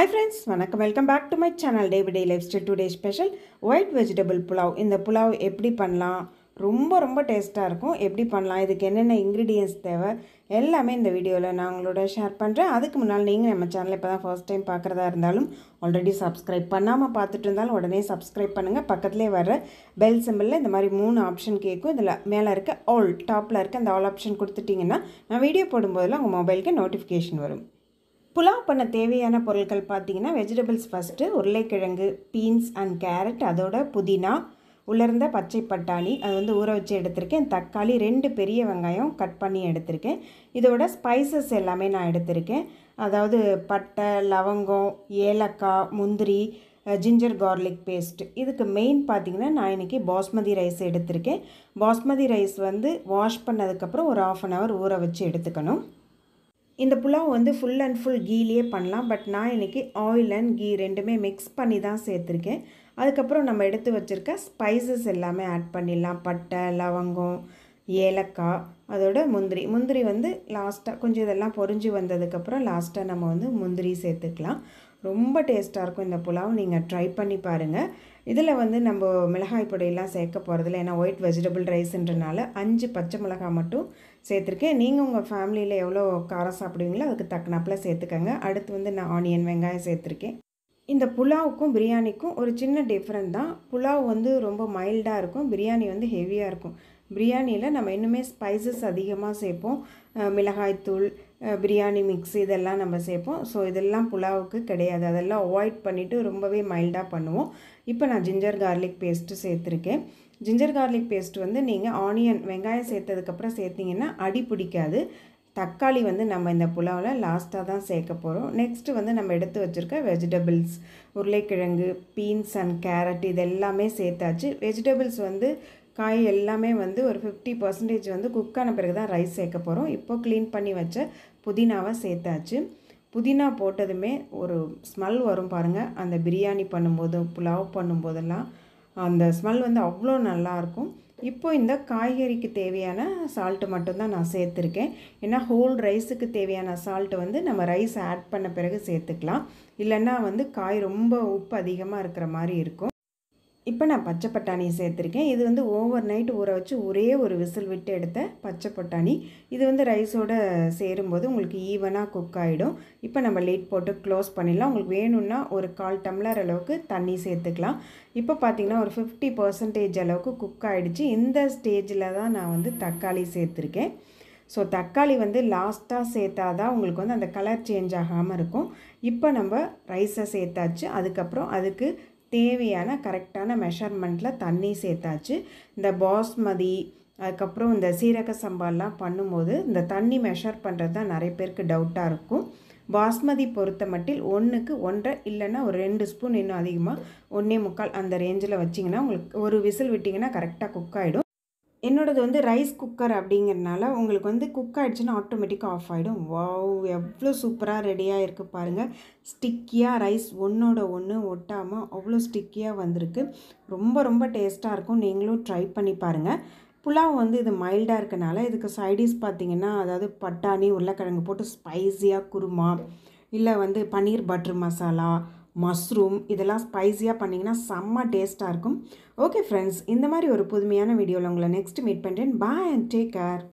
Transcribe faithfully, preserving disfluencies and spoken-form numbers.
Hi friends, வணக்கம் welcome back to my channel day by day lifestyle. Today special white vegetable pulao. இந்த புலாவ் எப்படி பண்ணலாம், ரொம்ப ரொம்ப டேஸ்ட்டாக இருக்கும். எப்படி பண்ணலாம், இதுக்கு என்னென்ன இன்க்ரீடியன்ஸ் தேவை எல்லாமே இந்த வீடியோவில் நான் உங்களோட ஷேர் பண்ணுறேன். அதுக்கு முன்னால் நீங்கள் நம்ம சேனலை இப்போ தான் ஃபர்ஸ்ட் டைம் பார்க்குறதா இருந்தாலும் ஆல்ரெடி சப்ஸ்கிரைப் பண்ணாமல் பார்த்துட்டு இருந்தாலும் உடனே சப்ஸ்கிரைப் பண்ணுங்கள். பக்கத்துலேயே வர பெல் சிம்பிளில் இந்த மாதிரி மூணு ஆப்ஷன் கேட்கும். இதில் மேலே இருக்க ஆல், டாப்பில் இருக்க அந்த ஆல் ஆப்ஷன் கொடுத்துட்டிங்கன்னா நான் வீடியோ போடும்போதெல்லாம் உங்கள் மொபைலுக்கு நோட்டிஃபிகேஷன் வரும். புலாவ் பண்ண தேவையான பொருட்கள் பார்த்தீங்கன்னா, வெஜிடபிள்ஸ் ஃபஸ்ட்டு உருளைக்கிழங்கு, பீன்ஸ் அண்ட் கேரட், அதோட புதினா, உலர்ந்த பச்சை பட்டாணி அது வந்து ஊற வச்சு எடுத்திருக்கேன். தக்காளி, ரெண்டு பெரிய வெங்காயம் கட் பண்ணி எடுத்திருக்கேன். இதோட ஸ்பைசஸ் எல்லாமே நான் எடுத்திருக்கேன். அதாவது பட்டை, லவங்கம், ஏலக்காய், முந்திரி, ஜிஞ்சர் கார்லிக் பேஸ்ட். இதுக்கு மெயின் பார்த்திங்கன்னா, நான் இன்றைக்கி பாஸ்மதி ரைஸ் எடுத்திருக்கேன். பாஸ்மதி ரைஸ் வந்து வாஷ் பண்ணதுக்கப்புறம் ஒரு ஆஃப் அன் ஹவர் ஊற வச்சு எடுத்துக்கணும். இந்த புலாவ் வந்து ஃபுல் அண்ட் ஃபுல் கீலேயே பண்ணலாம். பட் நான் இன்றைக்கி ஆயில் அண்ட் கீ ரெண்டுமே மிக்ஸ் பண்ணி தான் சேர்த்துருக்கேன். அதுக்கப்புறம் நம்ம எடுத்து வச்சுருக்க ஸ்பைசஸ் எல்லாமே ஆட் பண்ணிடலாம். பட்டை, லவங்கம், ஏலக்காய், அதோட முந்திரி. முந்திரி வந்து லாஸ்ட்டாக கொஞ்சம் இதெல்லாம் பொரிஞ்சு வந்ததுக்கப்புறம் லாஸ்ட்டாக நம்ம வந்து முந்திரி சேர்த்துக்கலாம். ரொம்ப டேஸ்ட்டாக இருக்கும் இந்த புலாவ். நீங்கள் ட்ரை பண்ணி பாருங்கள். இதில் வந்து நம்ம மிளகாய் பொடியெல்லாம் சேர்க்க போகிறதில்ல, ஏன்னா ஒயிட் வெஜிடபிள் ரைஸ்ன்றனால அஞ்சு பச்சை மிளகாய் மட்டும் சேர்த்துருக்கேன். நீங்கள் உங்கள் ஃபேமிலியில் எவ்வளோ காரம் சாப்பிடுவீங்களோ அதுக்கு தக்கனாப்பில் சேர்த்துக்கங்க. அடுத்து வந்து நான் ஆனியன், வெங்காயம் சேர்த்துருக்கேன். இந்த புலாவுக்கும் பிரியாணிக்கும் ஒரு சின்ன டிஃப்ரெண்ட் தான். புலாவ் வந்து ரொம்ப மைல்டாக இருக்கும், பிரியாணி வந்து ஹெவியாக இருக்கும். பிரியாணியில் நம்ம இன்னுமே ஸ்பைசஸ் அதிகமாக சேர்ப்போம். மிளகாய்த்தூள், பிரியாணி மிக்ஸ் இதெல்லாம் நம்ம சேர்ப்போம். ஸோ இதெல்லாம் புலாவுக்கு கிடையாது. அதெல்லாம் அவாய்ட் பண்ணிவிட்டு ரொம்பவே மைல்டாக பண்ணுவோம். இப்போ நான் ஜிஞ்சர் கார்லிக் பேஸ்ட்டு சேர்த்துருக்கேன். ஜிஞ்சர் கார்லிக் பேஸ்ட் வந்து நீங்கள் ஆனியன், வெங்காயம் சேர்த்ததுக்கப்புறம் சேர்த்திங்கன்னா அடி பிடிக்காது. தக்காளி வந்து நம்ம இந்த புலாவில் லாஸ்ட்டாக தான் சேர்க்க போகிறோம். நெக்ஸ்ட்டு வந்து நம்ம எடுத்து வச்சுருக்க வெஜிடபிள்ஸ், உருளைக்கிழங்கு, பீன்ஸ் அண்ட் கேரட் இது எல்லாமே சேர்த்தாச்சு. வெஜிடபிள்ஸ் வந்து காய் எல்லாமே வந்து ஒரு ஃபிஃப்டி பர்சன்டேஜ் வந்து குக் ஆன பிறகு தான் ரைஸ் சேர்க்க போகிறோம். இப்போ க்ளீன் பண்ணி வச்ச புதினாவை சேர்த்தாச்சு. புதினா போட்டதுமே ஒரு ஸ்மெல் வரும் பாருங்கள். அந்த பிரியாணி பண்ணும்போது, புலாவ் பண்ணும்போதெல்லாம் அந்த ஸ்மெல் வந்து அவ்வளோ நல்லாயிருக்கும். இப்போ இந்த காய்கறிக்கு தேவையான சால்ட்டு மட்டும்தான் நான் சேர்த்துருக்கேன். ஏன்னா ஹோல் ரைஸுக்கு தேவையான சால்ட்டு வந்து நம்ம ரைஸ் ஆட் பண்ண பிறகு சேர்த்துக்கலாம். இல்லைன்னா வந்து காய் ரொம்ப உப்பு அதிகமாக இருக்கிற மாதிரி இருக்கும். இப்போ நான் பச்சை பட்டாணி சேர்த்துருக்கேன். இது வந்து ஓவர் நைட் ஊற வச்சு ஒரே ஒரு விசில் விட்டு எடுத்த பச்சை பட்டாணி. இது வந்து ரைஸோடு சேரும்போது உங்களுக்கு ஈவனாக குக் ஆகிடும். இப்போ நம்ம லிட் போட்டு க்ளோஸ் பண்ணிடலாம். உங்களுக்கு வேணும்னா ஒரு கால் டம்ளர் அளவுக்கு தண்ணி சேர்த்துக்கலாம். இப்போ பார்த்திங்கன்னா ஒரு ஃபிஃப்டி பர்சன்டேஜ் அளவுக்கு குக் ஆகிடுச்சு. இந்த ஸ்டேஜில் தான் நான் வந்து தக்காளி சேர்த்துருக்கேன். ஸோ தக்காளி வந்து லாஸ்ட்டாக சேர்த்தா தான் உங்களுக்கு வந்து அந்த கலர் சேஞ்ச் ஆகாமல் இருக்கும். இப்போ நம்ம ரைஸை சேர்த்தாச்சு. அதுக்கப்புறம் அதுக்கு தேவையான கரெக்டான மெஷர்மெண்ட்டில் தண்ணி சேர்த்தாச்சு. இந்த பாஸ்மதி, அதுக்கப்புறம் இந்த சீரக சம்பாலாம் பண்ணும்போது இந்த தண்ணி மெஷர் பண்ணுறது தான் நிறைய பேருக்கு டவுட்டாக இருக்கும். பாஸ்மதி பொறுத்த மட்டில் ஒன்றுக்கு ஒன்றரை இல்லைன்னா ஒரு ரெண்டு ஸ்பூன், இன்னும் அதிகமாக ஒன்றே முக்கால் அந்த ரேஞ்சில் வச்சிங்கன்னா உங்களுக்கு ஒரு விசில் விட்டிங்கன்னா கரெக்டாக குக் ஆகிடும். என்னோடது வந்து ரைஸ் குக்கர் அப்படிங்கிறனால உங்களுக்கு வந்து குக் ஆகிடுச்சுன்னா ஆட்டோமேட்டிக்காக ஆஃப் ஆகிடும். வாவ், எவ்வளோ சூப்பராக ரெடியாக இருக்குது பாருங்கள். ஸ்டிக்கியாக ரைஸ் ஒன்றோட ஒன்று ஒட்டாமல் அவ்வளோ ஸ்டிக்கியாக வந்திருக்கு. ரொம்ப ரொம்ப டேஸ்ட்டாக இருக்கும். நீங்களும் ட்ரை பண்ணி பாருங்கள். புலாவ் வந்து இது மைல்டாக இருக்கனால இதுக்கு சைடிஷ் பார்த்திங்கன்னா, அதாவது பட்டாணி, உருளைக்கிழங்கு போட்டு ஸ்பைஸியாக குருமா, இல்லை வந்து பன்னீர் பட்டர் மசாலா, மஷ்ரூம் இதெல்லாம் ஸ்பைஸியாக பண்ணிங்கன்னா செம்ம டேஸ்ட்டாக இருக்கும். ஓகே ஃப்ரெண்ட்ஸ், இந்த மாதிரி ஒரு புதுமையான வீடியோவில் உங்களை நெக்ஸ்ட் மீட் பண்ணுறேன். Bye and take care.